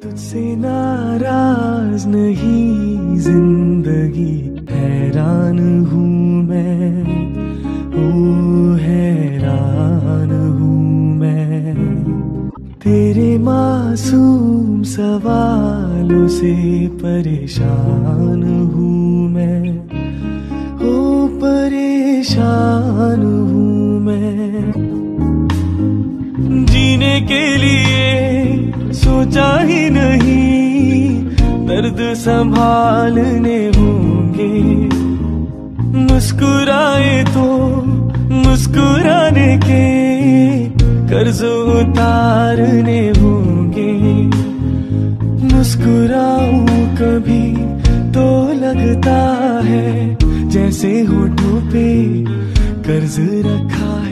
तुझसे नाराज नहीं जिंदगी, हैरान हूँ मैं, ओ हैरान हूँ मैं। तेरे मासूम सवालों से परेशान हूँ मैं, ओ परेशान हूँ मैं। जीने के लिए सोचा ही नहीं, दर्द संभालने होंगे। मुस्कुराए तो मुस्कुराने के कर्ज उतारने होंगे। मुस्कुराऊं कभी तो लगता है जैसे होठों पे कर्ज रखा